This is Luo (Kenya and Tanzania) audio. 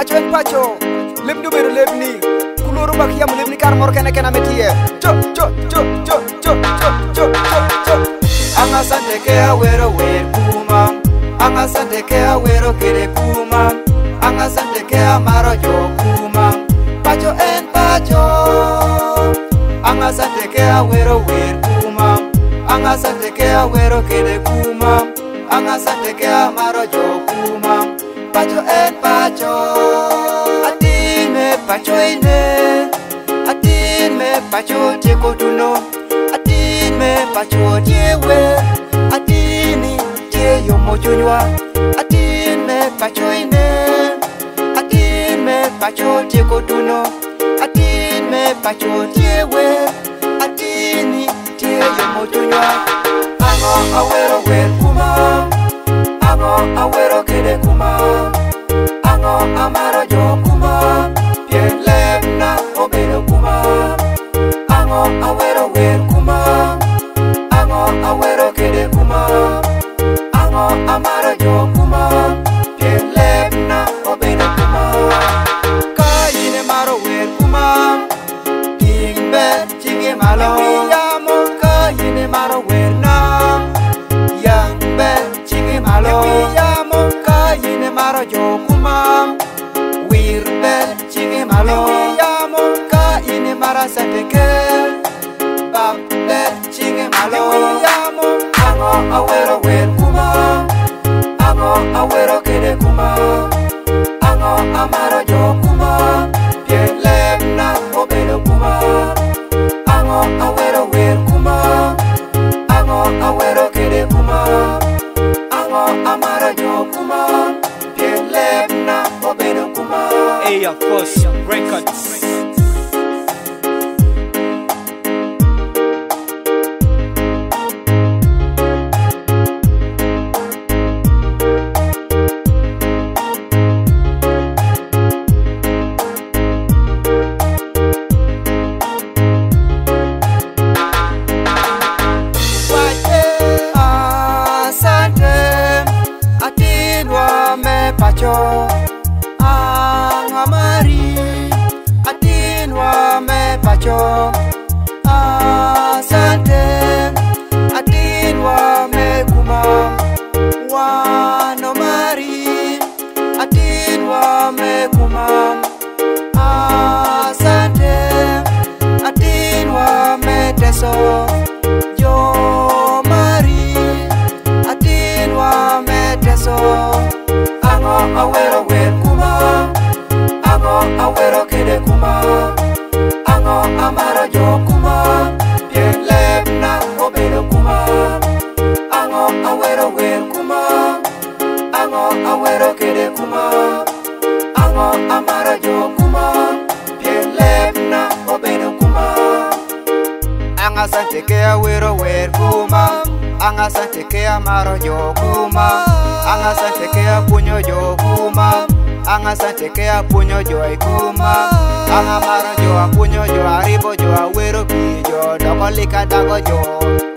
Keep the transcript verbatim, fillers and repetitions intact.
pacho en pacho lem du beru lebni kuluru bakia lebni kar mor kene kena metie cho cho cho cho cho cho cho cho anga sante ke awero wer kuma anga sante ke awero kere kuma anga sante ke amaro jo kuma pacho en pacho anga sante ke awero wer kuma anga sante ke awero kere kuma anga sante ke amaro jo kuma pacho en pacho atime pacho ine atime pacho tiko tuno atime pacho tiewe atini tie yomo chunywa atime pacho ine atime pacho tiko tuno atime pacho tiewe atini tie yomo chunywa ango awero wer kuma ango awero kede kuma ango amaro jo kuma pien lemna obedo kuma ango awero wer kuma ango awero kede kuma ango amaro jo kuma pien lemna obedo kuma kaine maro wer kuma tingbe chinge malo yamo kaine maro wer na yangbe chinge malo yamo kaine maro jo kuma wirbe chinge malo yamo kaine mara sateke bambe chinge malo yamo ango awero wer kuma ango awero kede kuma ango amaro jo kuma pien lemna obedo kuma ango awero wer kuma ango awero kede kuma ango amaro jo kuma pien lemna obedo kuma. Air Force Records. Pacho angamari atinwa me pacho asante atinwa me kuma wano mari atinwa me kuma asante atinwa me teso yo mari atinwa me teso ango awero wer kuma ango awero kede kuma ango amaro jo kuma pien lemna obedo kuma ango awero wer kuma ango awero kede kuma ango amaro jo kuma pien lemna obedo kuma anga sante ke awero wer kuma anga sante ke amaro jo kuma anga sante ke apunyo jo kuma anga sante ke apunyo jo kuma anga maro jo apunyo jo aribo jo awero pi jo dokolika dago jo